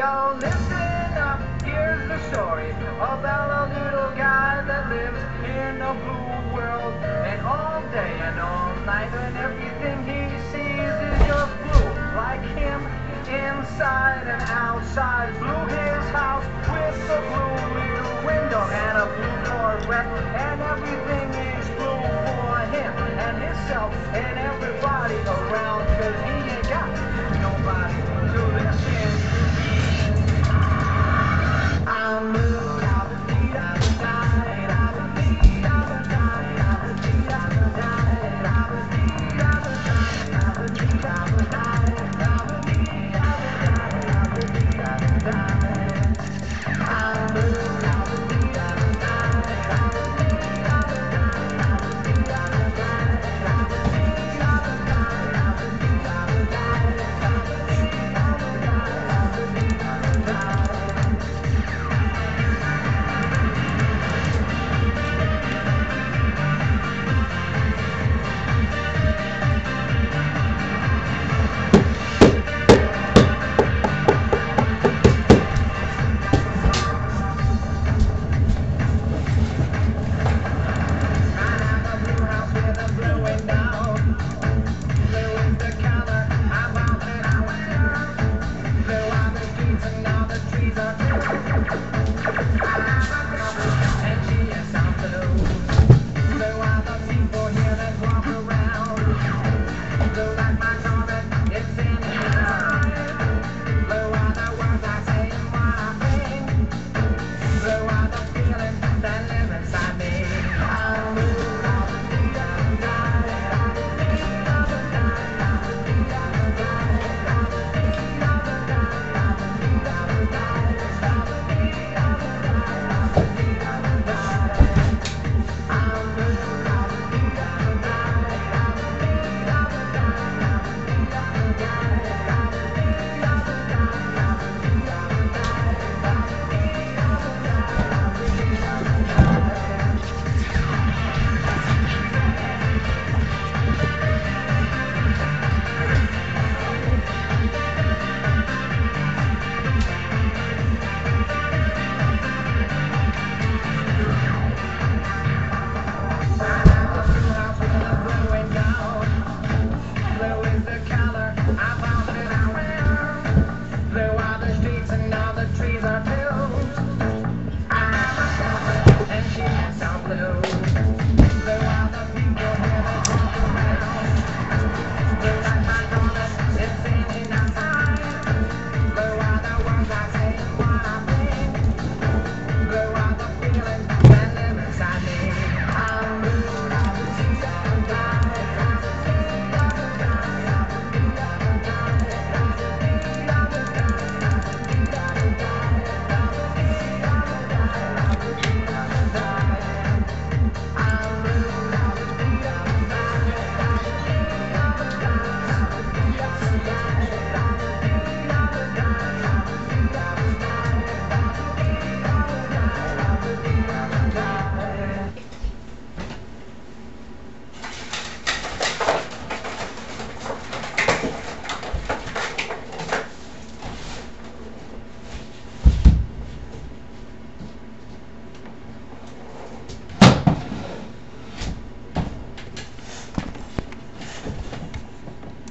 Yo, listen up, here's the story about a little guy that lives in a blue world. And all day and all night, and everything he sees is just blue. Like him, inside and outside. Blue his house with a blue little window and a blue Corvette. And everything is blue for him and himself and everybody.